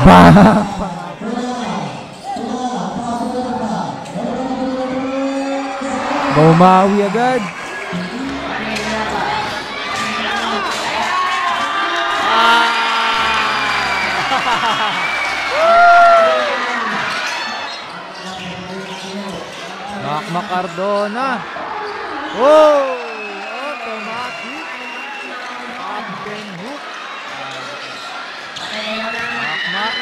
Bang! Bumawi agad. Mac Cardona. Oh! Automatic. Captain Hook. Mac.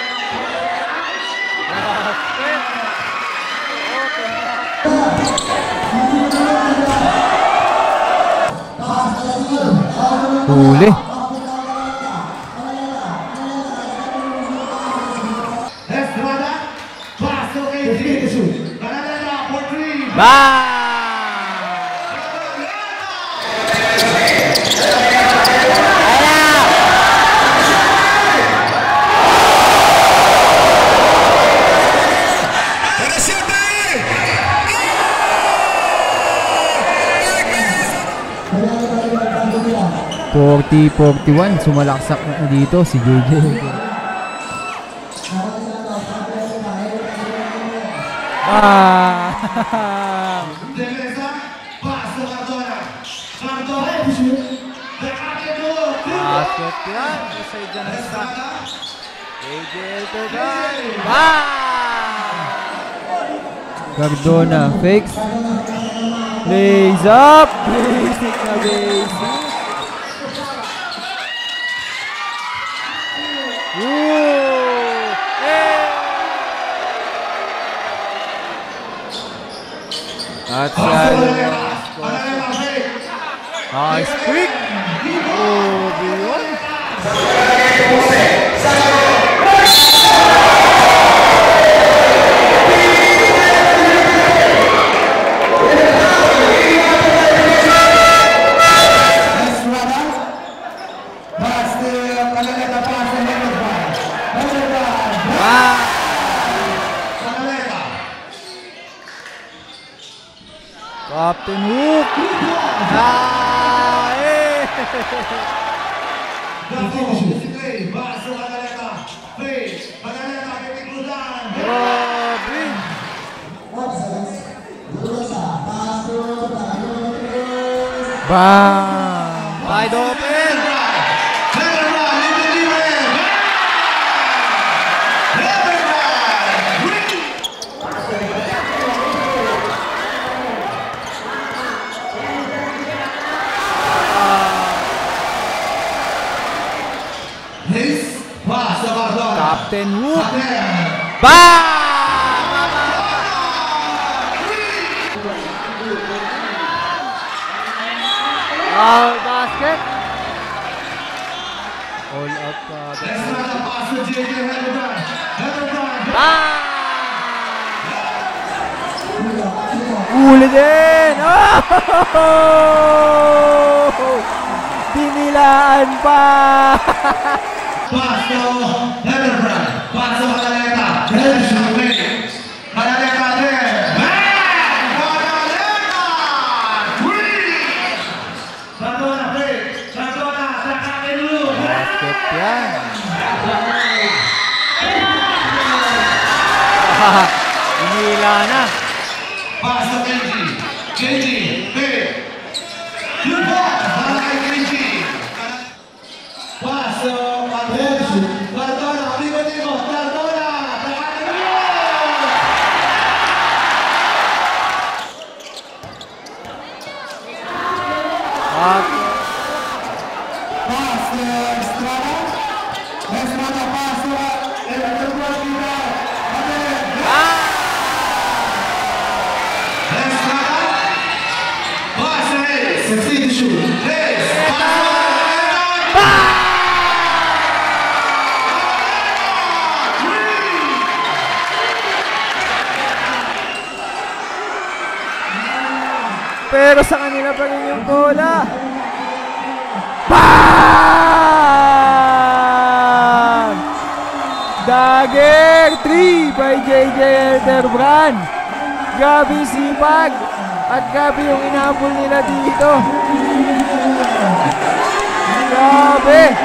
Basket. Huli. Bang! Forty 41, sumalaksak na dito si JJ. Basket yan. Isa dyan ang stock. JJ Eltergan. Cardona fakes. Lays up. Basic na basic. At nice quick. Oh, beyond. Captain Hook. Bang! Wide open. Captain Hook. Bang! All basket. All out bang! Uli din! Oh! Tinilaan pa! Paso, Heatherbrand. Paso, Magaleta. Here's your wings. Magaleta there. Bang! Magaleta! Three! Cardona break. Cardona, Captain Hook. Basket yan. Inila na. Paso, Kenji. Kenji, big. Good ball. Malaki, Kenji. Paso, Cardona, amigo, Cardona, Pero sa kanila pa rin yung bola. Bang! Dagger 3 by JJ Elterbrand. Grabe sipag at grabe yung inabol nila dito. Grabe.